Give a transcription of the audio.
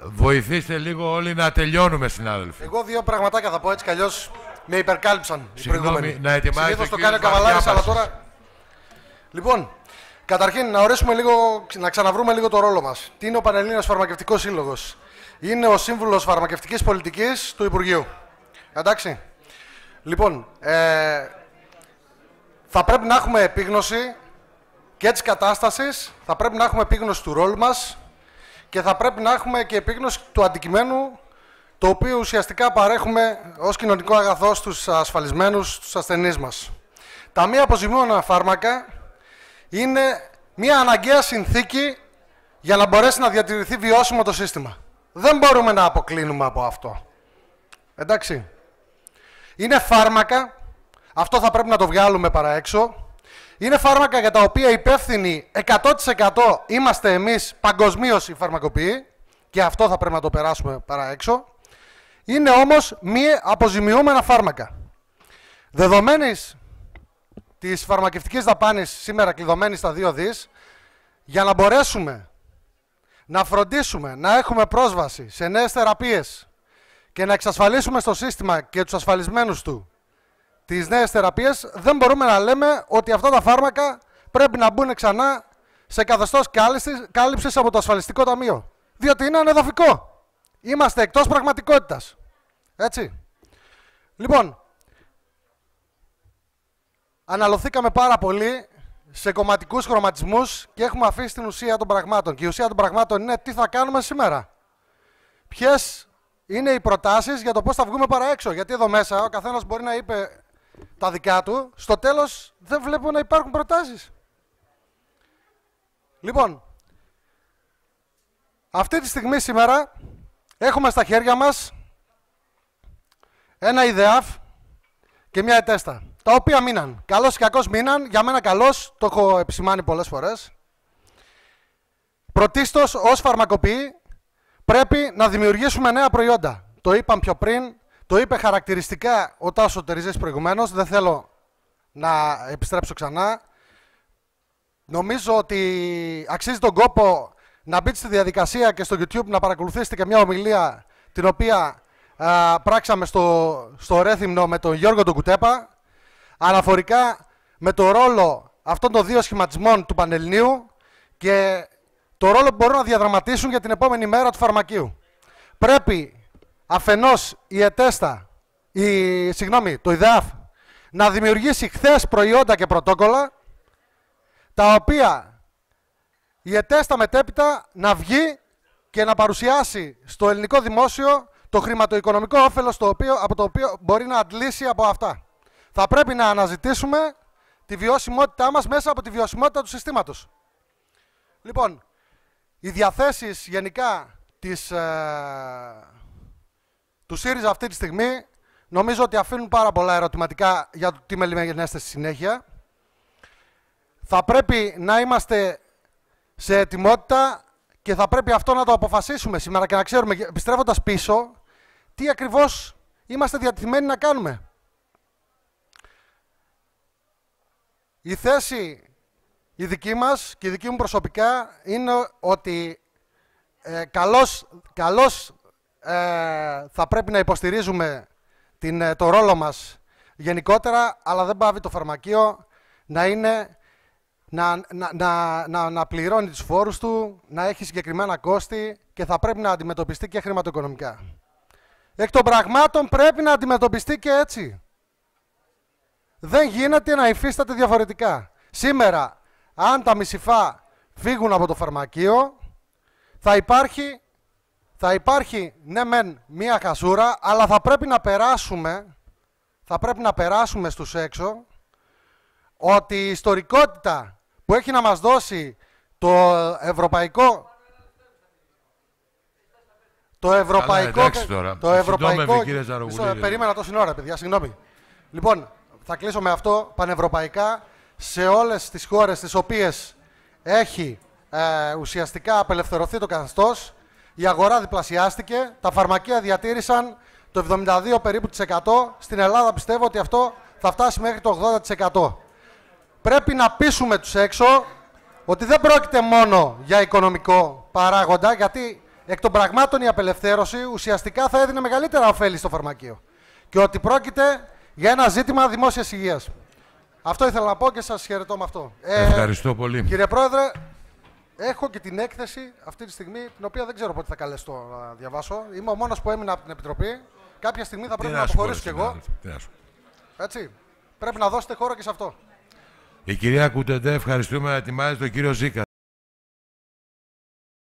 Βοηθήστε λίγο όλοι να τελειώνουμε, συνάδελφοι. Εγώ δύο πραγματάκια θα πω, έτσι κι αλλιώς με υπερκάλυψαν οι προηγούμενοι. Να ετοιμάσετε. Συνήθως το κάνει ο Καβαλάρης, αλλά τώρα... Λοιπόν, καταρχήν να ξαναβρούμε λίγο το ρόλο μας. Τι είναι ο Πανελλήνιος Φαρμακευτικός Σύλλογος? Είναι ο σύμβουλος φαρμακευτικής πολιτικής του Υπουργείου. Εντάξει. Λοιπόν, θα πρέπει να έχουμε επίγνωση και της κατάστασης, θα πρέπει να έχουμε επίγνωση του ρόλου μας και θα πρέπει να έχουμε και επίγνωση του αντικειμένου το οποίο ουσιαστικά παρέχουμε ως κοινωνικό αγαθό στους ασφαλισμένους, στους ασθενείς μας. Τα μη αποζημιούμενα φάρμακα είναι μια αναγκαία συνθήκη για να μπορέσει να διατηρηθεί βιώσιμο το σύστημα. Δεν μπορούμε να αποκλίνουμε από αυτό. Εντάξει. Είναι φάρμακα, αυτό θα πρέπει να το βγάλουμε παρά έξω. Είναι φάρμακα για τα οποία υπεύθυνοι 100% είμαστε εμείς παγκοσμίως οι φαρμακοποιοί και αυτό θα πρέπει να το περάσουμε παρά έξω. Είναι όμως μη αποζημιούμενα φάρμακα. Δεδομένης της φαρμακευτικής δαπάνης σήμερα κλειδωμένη στα 2 δις, για να μπορέσουμε να φροντίσουμε να έχουμε πρόσβαση σε νέες θεραπείες και να εξασφαλίσουμε στο σύστημα και τους ασφαλισμένους του τις νέες θεραπείες, δεν μπορούμε να λέμε ότι αυτά τα φάρμακα πρέπει να μπουν ξανά σε καθεστώς κάλυψης από το ασφαλιστικό ταμείο. Διότι είναι ανεδαφικό. Είμαστε εκτός πραγματικότητας. Έτσι. Λοιπόν, αναλωθήκαμε πάρα πολύ σε κομματικούς χρωματισμούς και έχουμε αφήσει την ουσία των πραγμάτων. Και η ουσία των πραγμάτων είναι τι θα κάνουμε σήμερα. Ποιες είναι οι προτάσεις για το πώς θα βγούμε παρά έξω. Γιατί εδώ μέσα ο καθένας μπορεί να είπε τα δικά του. Στο τέλος δεν βλέπουμε να υπάρχουν προτάσεις. Λοιπόν, αυτή τη στιγμή σήμερα έχουμε στα χέρια μας ένα ΙΔΕΑΦ και μια ΕΤΕΣΤΑ, τα οποία μείναν. Καλώς ή κακώς μείναν. Για μένα καλώς, το έχω επισημάνει πολλές φορές. Πρωτίστως, ως φαρμακοποιοί, πρέπει να δημιουργήσουμε νέα προϊόντα. Το είπαμε πιο πριν, το είπε χαρακτηριστικά ο Τάσος Τεριζής προηγουμένως, δεν θέλω να επιστρέψω ξανά. Νομίζω ότι αξίζει τον κόπο να μπείτε στη διαδικασία και στο YouTube να παρακολουθήσετε και μια ομιλία την οποία πράξαμε στο Ρέθυμνο με τον Γιώργο τον Κουτέπα, αναφορικά με το ρόλο αυτών των δύο σχηματισμών του Πανελληνίου και το ρόλο που μπορούν να διαδραματίσουν για την επόμενη μέρα του φαρμακείου. Πρέπει αφενός η ΕΤΕΣΤΑ, το ΙΔΕΑΦ, να δημιουργήσει χθες προϊόντα και πρωτόκολλα, τα οποία η ΕΤΕΣΤΑ μετέπειτα να βγει και να παρουσιάσει στο ελληνικό δημόσιο το χρηματοοικονομικό όφελος από το οποίο μπορεί να αντλήσει από αυτά. Θα πρέπει να αναζητήσουμε τη βιωσιμότητά μας μέσα από τη βιωσιμότητα του συστήματος. Λοιπόν, οι διαθέσεις γενικά του ΣΥΡΙΖΑ αυτή τη στιγμή νομίζω ότι αφήνουν πάρα πολλά ερωτηματικά για το τι μελιμενέστε στη συνέχεια. Θα πρέπει να είμαστε σε ετοιμότητα και θα πρέπει αυτό να το αποφασίσουμε σήμερα και να ξέρουμε, επιστρέφοντας πίσω, τι ακριβώς είμαστε διατεθειμένοι να κάνουμε. Η θέση η δική μας και η δική μου προσωπικά είναι ότι καλώς θα πρέπει να υποστηρίζουμε το ρόλο μας γενικότερα, αλλά δεν πάβει το φαρμακείο να πληρώνει τους φόρους του, να έχει συγκεκριμένα κόστη και θα πρέπει να αντιμετωπιστεί και χρηματοοικονομικά. Εκ των πραγμάτων πρέπει να αντιμετωπιστεί και έτσι. Δεν γίνεται να υφίσταται διαφορετικά. Σήμερα, αν τα μισηφά φύγουν από το φαρμακείο, θα υπάρχει ναι μεν μία χασούρα, αλλά θα πρέπει να περάσουμε στους έξω ότι η ιστορικότητα που έχει να μας δώσει το ευρωπαϊκό περίμενα τόση ώρα, παιδιά, συγγνώμη. Λοιπόν, θα κλείσω με αυτό, πανευρωπαϊκά, σε όλες τις χώρες τις οποίες έχει ουσιαστικά απελευθερωθεί το καθεστώς, η αγορά διπλασιάστηκε, τα φαρμακεία διατήρησαν το 72 περίπου %, στην Ελλάδα πιστεύω ότι αυτό θα φτάσει μέχρι το 80%. Πρέπει να πείσουμε τους έξω ότι δεν πρόκειται μόνο για οικονομικό παράγοντα, γιατί εκ των πραγμάτων η απελευθέρωση ουσιαστικά θα έδινε μεγαλύτερα ωφέλη στο φαρμακείο. Και ότι πρόκειται για ένα ζήτημα δημόσιας υγείας. Αυτό ήθελα να πω και σας χαιρετώ με αυτό. Ευχαριστώ πολύ. Κύριε Πρόεδρε, έχω και την έκθεση αυτή τη στιγμή, την οποία δεν ξέρω πότε θα καλέσω να διαβάσω. Είμαι ο μόνος που έμεινα από την Επιτροπή. Κάποια στιγμή θα πρέπει να αποχωρήσω κι εγώ. Έτσι. Πρέπει να δώσετε χώρο και σε αυτό. Η κυρία Κουτεντέ, ευχαριστούμε να ετοιμάζει τον κύριο Ζήκα.